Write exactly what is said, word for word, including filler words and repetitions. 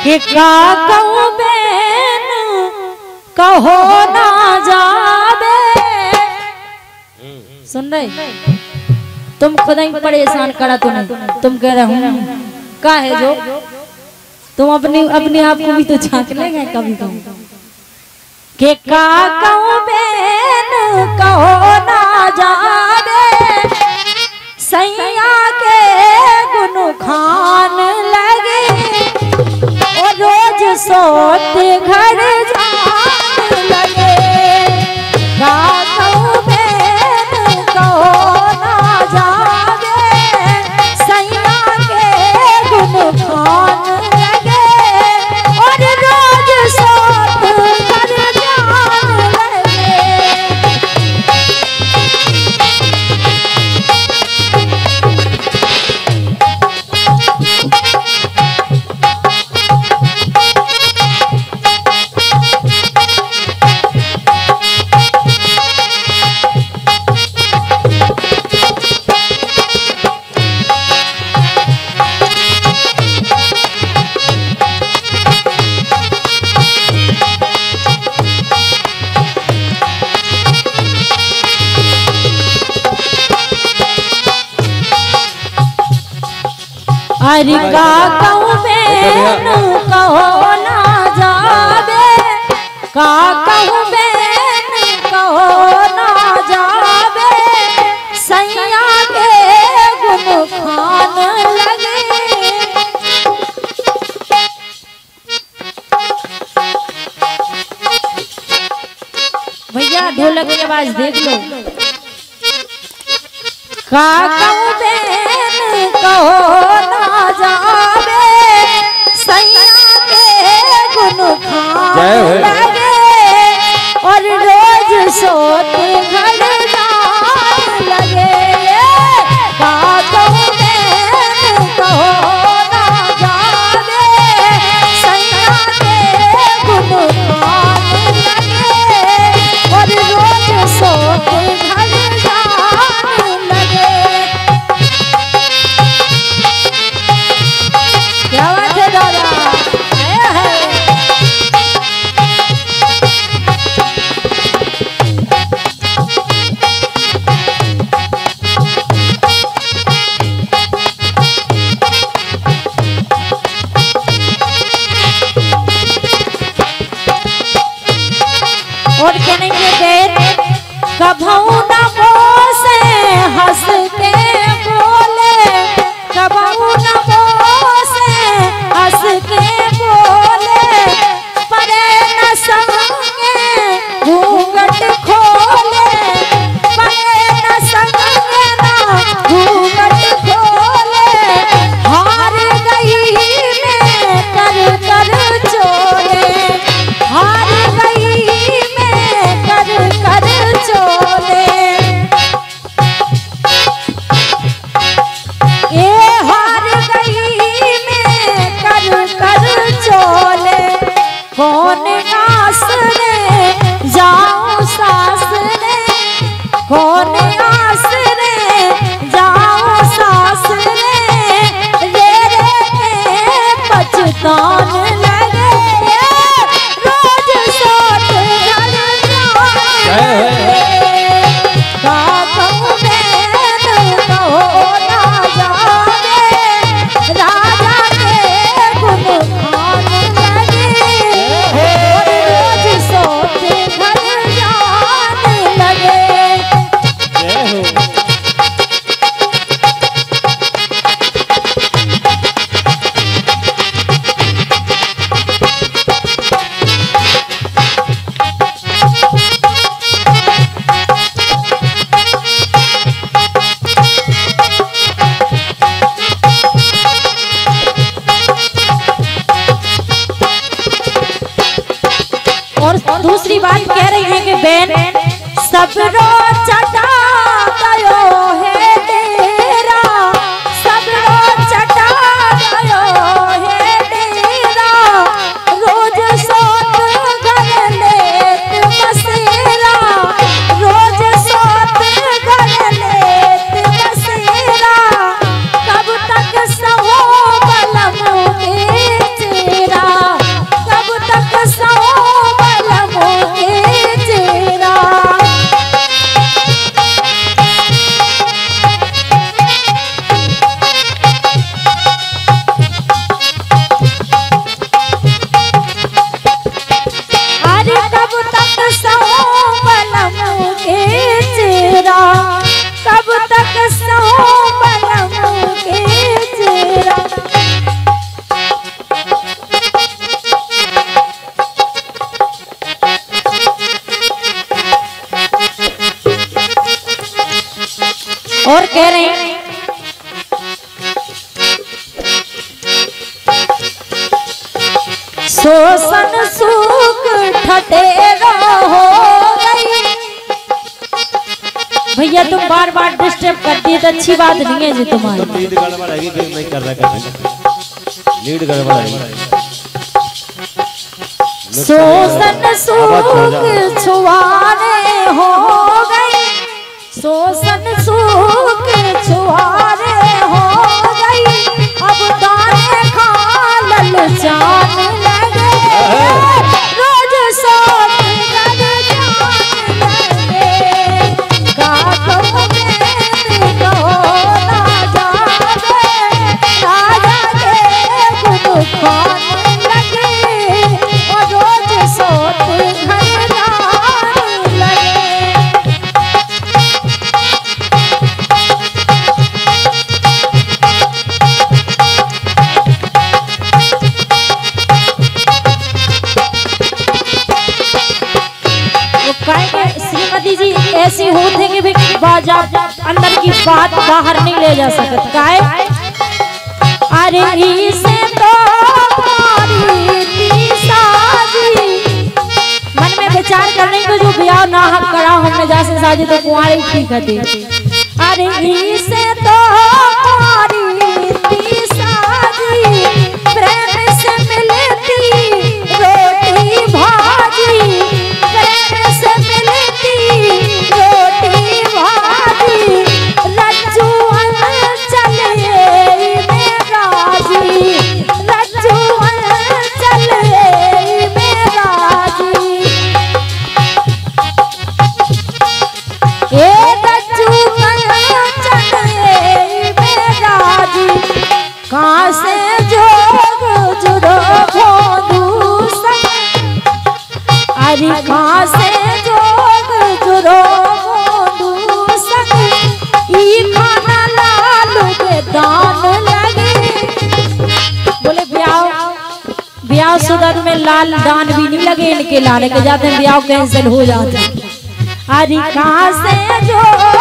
कि का कहूं बेन कहो ना जावे। सुन रहे तुम खुद ही परेशान करा तो नहीं, तुम कह रहे हूँ का है जो तुम अपनी अपने आप को भी तो झांक लेंगे कभी कभी के का कहूं बेन कहो ना जावे। सैया के गुन खान लगे और रोज सोते घर जान लगे। का कहूं बेन कहो ना जावे। सैया के गुन खान लगे और रोज सोते घर जान लगे। अरे का कहूं बेन कहो ना जावे। का कहूं बेन कहो ना जावे। सैया के गुन खान लगे। भैया ढोलक की आवाज देख लो। का कहूं बेन कहो ना जावे। सैया के गुन खान लगे और रोज सोते घर जान लगे। का कहूं बेन कहो ना जावे। सैया के गुन खान लगे और रोज सोते घर जान लगे। क्या बात है दादा, आया है। और कहेंगे बेन कभू न मोसे हंस के बोले। कभू न मोसे हंस के बोले। परे न संगे घूंघट खोले। परे न संगे ना घूंघट खोले। हार गई मैं कर कर चोले। हार गई मैं कर कर चोले। ए हार गई मैं कर कर चोले। कौन आस रे जाऊं सास रे। कौन आस रे जाऊं सास रे। रे रे के पछतान लगे रोज सोत घर जान लगे। का कहूं बेन कहो ना जावे। राजा के गुन खान लगे और रोज सोते घर जान लगे। और दूसरी बात कह रही है कि बेन सब रो चटा गयो है तेरा। सब रो चटा गयो है तेरा। रोज सोत घर लेत बसेरा। रोज सोत घर लेत बसेरा। कब तक सहो बलम के चेरा। सटेरो हो गई। भैया तुम बार बार डिस्टर्ब करती है तो अच्छी बात नहीं है जी तुम्हारी। लीड गड़बड़ आएगी, नहीं कर रहा कर लीड गड़बड़ आएगी। शोषण सुख छुआरे हो गई, शोषण सुख छुआरे हो गई। अब दाने खा ललचान लगे, रोज सोच ललचान लगे। गाँव में कहो ना जावे, राजा के गुण खान लगे, और रोज सोच घरदार लगे। श्रीमती जी ऐसी होते हैं कि भी बाजार अंदर की बात बाहर नहीं ले जा सकत काहे। अरे इसे तो मन में विचार करने को जो ब्याह ना हक करा हमने जैसे शादी तो कुंवारी ठीक है। अरे इसे तो प्रेम से मिलती रोटी भाजी, प्रेम से मिलती रोटी भाजी। रज्जू चले मेरा जी, रज्जू चले मेरा जी। ए रज्जू चले मेरा जी। कहाँ से जोग जुड़ो भोंदू संग, अरे कहाँ से जोग जुड़ो भोंदू संग। ई खाना लालू के दान लगे। बोले ब्याह ब्याह सुदर में लाल दान भी नहीं लगे, इनके लाने के जाते हैं ब्याह कैंसिल हो जाते। अरे कहाँ से जो